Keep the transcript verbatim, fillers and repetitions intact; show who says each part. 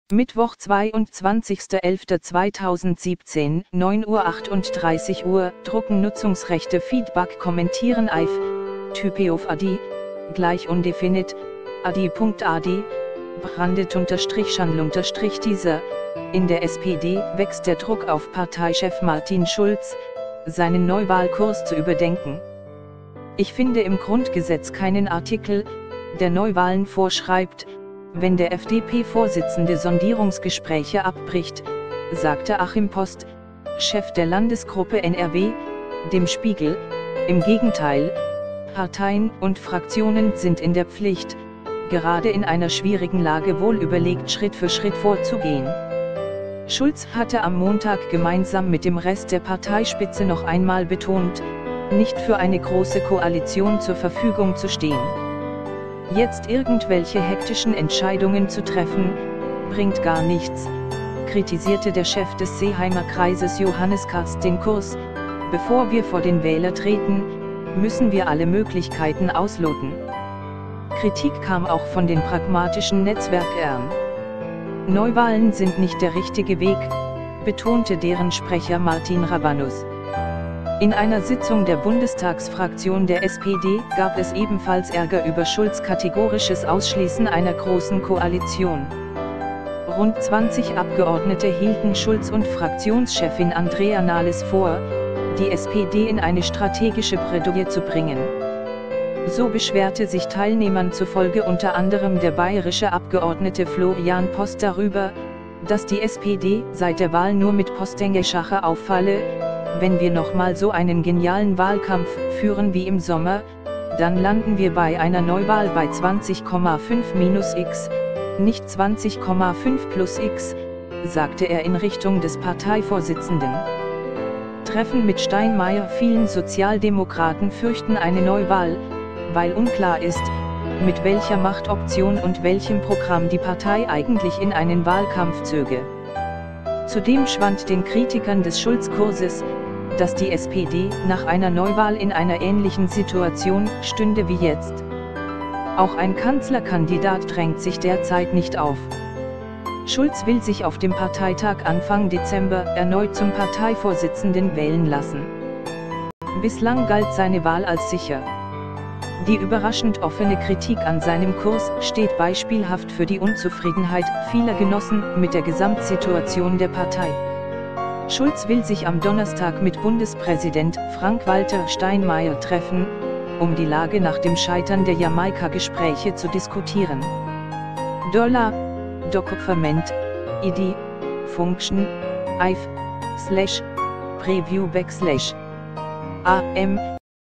Speaker 1: Mittwoch, zweiundzwanzigster elfter zweitausendsiebzehn, neun Uhr achtunddreißig Uhr, Drucken Nutzungsrechte Feedback kommentieren I F, Type of A D, gleich undefinite, adi.ad, brandet unterstrich Schandl unterstrich dieser. In der S P D wächst der Druck auf Parteichef Martin Schulz, seinen Neuwahlkurs zu überdenken. Ich finde im Grundgesetz keinen Artikel, der Neuwahlen vorschreibt, wenn der F D P-Vorsitzende Sondierungsgespräche abbricht, sagte Achim Post, Chef der Landesgruppe N R W, dem Spiegel. Im Gegenteil, Parteien und Fraktionen sind in der Pflicht, gerade in einer schwierigen Lage wohlüberlegt Schritt für Schritt vorzugehen. Schulz hatte am Montag gemeinsam mit dem Rest der Parteispitze noch einmal betont, nicht für eine große Koalition zur Verfügung zu stehen. Jetzt irgendwelche hektischen Entscheidungen zu treffen, bringt gar nichts, kritisierte der Chef des Seeheimer Kreises Johannes Karst den Kurs. Bevor wir vor den Wähler treten, müssen wir alle Möglichkeiten ausloten. Kritik kam auch von den pragmatischen Netzwerkern. Neuwahlen sind nicht der richtige Weg, betonte deren Sprecher Martin Rabanus. In einer Sitzung der Bundestagsfraktion der S P D gab es ebenfalls Ärger über Schulz' kategorisches Ausschließen einer großen Koalition. Rund zwanzig Abgeordnete hielten Schulz und Fraktionschefin Andrea Nahles vor, die S P D in eine strategische Bredouille zu bringen. So beschwerte sich Teilnehmern zufolge unter anderem der bayerische Abgeordnete Florian Post darüber, dass die S P D seit der Wahl nur mit Postenge-Schacher auffalle. Wenn wir nochmal so einen genialen Wahlkampf führen wie im Sommer, dann landen wir bei einer Neuwahl bei zwanzig Komma fünf minus x, nicht zwanzig Komma fünf plus x, sagte er in Richtung des Parteivorsitzenden. Treffen mit Steinmeier. Vielen Sozialdemokraten fürchten eine Neuwahl, weil unklar ist, mit welcher Machtoption und welchem Programm die Partei eigentlich in einen Wahlkampf zöge. Zudem schwant den Kritikern des Schulz-Kurses, dass die S P D nach einer Neuwahl in einer ähnlichen Situation stünde wie jetzt. Auch ein Kanzlerkandidat drängt sich derzeit nicht auf. Schulz will sich auf dem Parteitag Anfang Dezember erneut zum Parteivorsitzenden wählen lassen. Bislang galt seine Wahl als sicher. Die überraschend offene Kritik an seinem Kurs steht beispielhaft für die Unzufriedenheit vieler Genossen mit der Gesamtsituation der Partei. Schulz will sich am Donnerstag mit Bundespräsident Frank-Walter Steinmeier treffen, um die Lage nach dem Scheitern der Jamaika-Gespräche zu diskutieren. Dollar, Document, I D, Function, I F, Slash, Preview Backslash, A M,